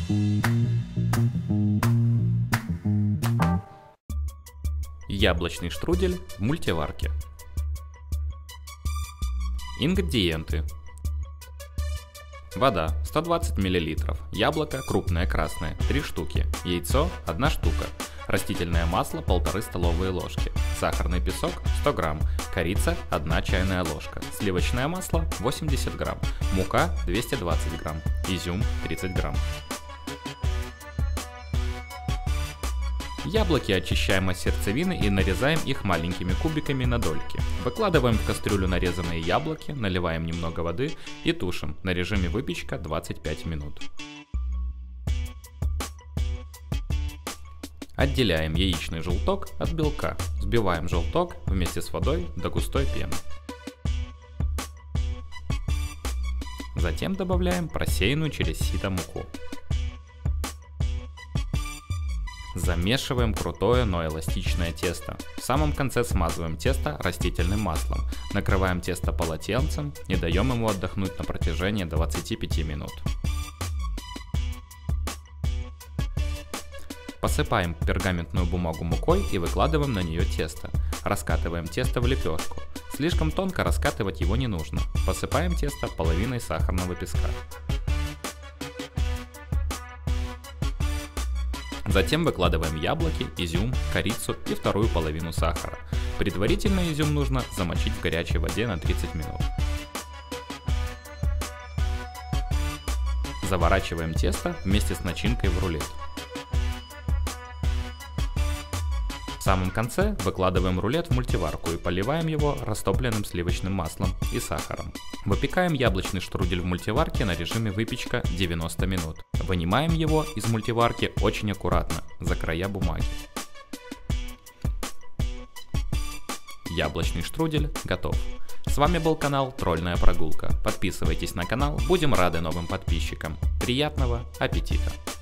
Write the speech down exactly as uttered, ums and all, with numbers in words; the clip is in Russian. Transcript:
Яблочный штрудель в мультиварке. Ингредиенты: вода сто двадцать миллилитров, яблоко крупное красное три штуки, яйцо одна штука, растительное масло полторы столовые ложки, сахарный песок сто грамм, корица одна чайная ложка, сливочное масло восемьдесят грамм, мука двести двадцать грамм, изюм тридцать грамм. Яблоки очищаем от сердцевины и нарезаем их маленькими кубиками на дольки. Выкладываем в кастрюлю нарезанные яблоки, наливаем немного воды и тушим на режиме выпечка двадцать пять минут. Отделяем яичный желток от белка. Взбиваем желток вместе с водой до густой пены. Затем добавляем просеянную через сито муку. Замешиваем крутое, но эластичное тесто. В самом конце смазываем тесто растительным маслом. Накрываем тесто полотенцем и даем ему отдохнуть на протяжении двадцати пяти минут. Посыпаем пергаментную бумагу мукой и выкладываем на нее тесто. Раскатываем тесто в лепешку. Слишком тонко раскатывать его не нужно. Посыпаем тесто половиной сахарного песка. Затем выкладываем яблоки, изюм, корицу и вторую половину сахара. Предварительно изюм нужно замочить в горячей воде на тридцать минут. Заворачиваем тесто вместе с начинкой в рулет. В самом конце выкладываем рулет в мультиварку и поливаем его растопленным сливочным маслом и сахаром. Выпекаем яблочный штрудель в мультиварке на режиме выпечка девяносто минут. Вынимаем его из мультиварки очень аккуратно, за края бумаги. Яблочный штрудель готов. С вами был канал Тролльная прогулка. Подписывайтесь на канал, будем рады новым подписчикам. Приятного аппетита!